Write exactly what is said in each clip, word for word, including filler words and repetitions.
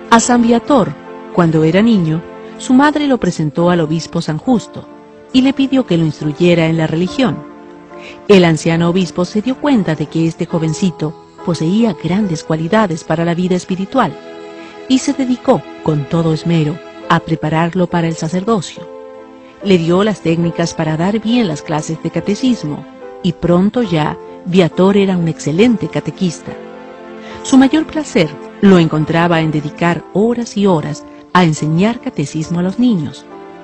A San Viator, cuando era niño, su madre lo presentó al obispo San Justo y le pidió que lo instruyera en la religión. El anciano obispo se dio cuenta de que este jovencito poseía grandes cualidades para la vida espiritual y se dedicó con todo esmero a prepararlo para el sacerdocio. Le dio las técnicas para dar bien las clases de catecismo y pronto ya Viator era un excelente catequista. Su mayor placer lo encontraba en dedicar horas y horas a enseñar catecismo a los niños.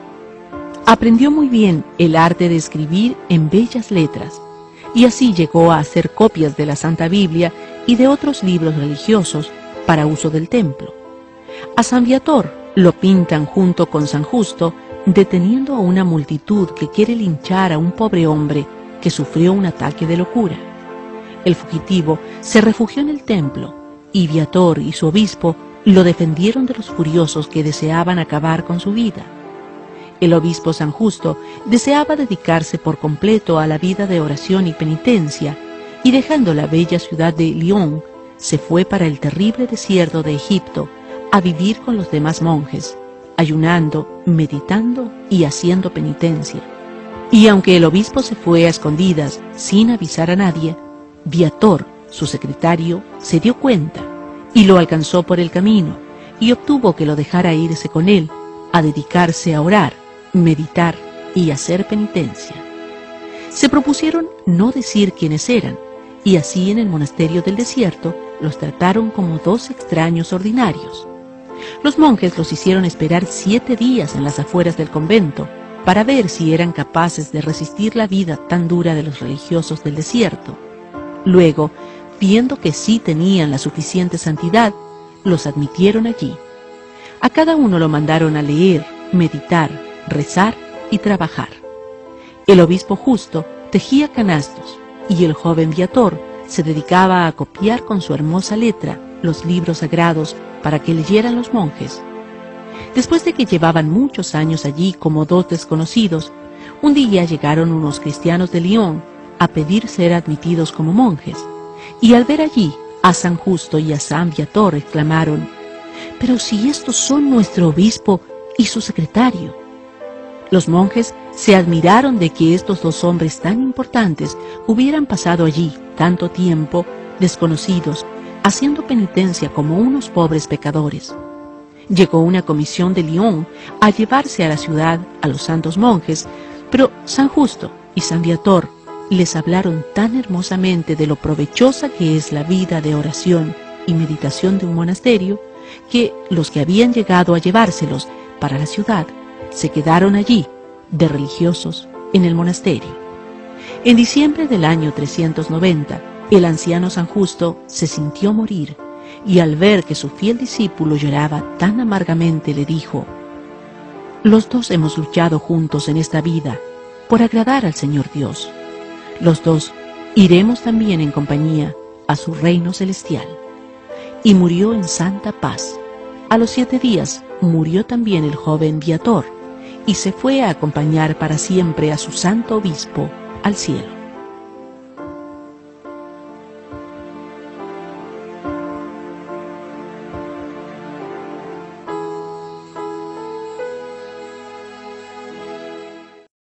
Aprendió muy bien el arte de escribir en bellas letras y así llegó a hacer copias de la Santa Biblia y de otros libros religiosos para uso del templo. A San Viator lo pintan junto con San Justo deteniendo a una multitud que quiere linchar a un pobre hombre que sufrió un ataque de locura. El fugitivo se refugió en el templo y Viator y su obispo lo defendieron de los furiosos que deseaban acabar con su vida. El obispo San Justo deseaba dedicarse por completo a la vida de oración y penitencia, y dejando la bella ciudad de Lyon, se fue para el terrible desierto de Egipto a vivir con los demás monjes, ayunando, meditando y haciendo penitencia. Y aunque el obispo se fue a escondidas sin avisar a nadie, Viator, su secretario, se dio cuenta y lo alcanzó por el camino y obtuvo que lo dejara irse con él a dedicarse a orar, meditar y hacer penitencia. Se propusieron no decir quiénes eran, y así en el monasterio del desierto los trataron como dos extraños ordinarios. Los monjes los hicieron esperar siete días en las afueras del convento para ver si eran capaces de resistir la vida tan dura de los religiosos del desierto. Luego, viendo que sí tenían la suficiente santidad, los admitieron allí. A cada uno lo mandaron a leer, meditar, rezar y trabajar. El obispo Justo tejía canastos y el joven Viator se dedicaba a copiar con su hermosa letra los libros sagrados para que leyeran los monjes. Después de que llevaban muchos años allí como dos desconocidos, un día llegaron unos cristianos de Lyon a pedir ser admitidos como monjes, y al ver allí a San Justo y a San Viator exclamaron: «Pero si estos son nuestro obispo y su secretario». Los monjes se admiraron de que estos dos hombres tan importantes hubieran pasado allí tanto tiempo desconocidos, haciendo penitencia como unos pobres pecadores. Llegó una comisión de Lyon a llevarse a la ciudad a los santos monjes, pero San Justo y San Viator les hablaron tan hermosamente de lo provechosa que es la vida de oración y meditación de un monasterio, que los que habían llegado a llevárselos para la ciudad se quedaron allí, de religiosos, en el monasterio. En diciembre del año trescientos noventa, el anciano San Justo se sintió morir, y al ver que su fiel discípulo lloraba tan amargamente, le dijo: «Los dos hemos luchado juntos en esta vida por agradar al Señor Dios. Los dos iremos también en compañía a su reino celestial». Y murió en santa paz. A los siete días murió también el joven Viator, y se fue a acompañar para siempre a su santo obispo al cielo.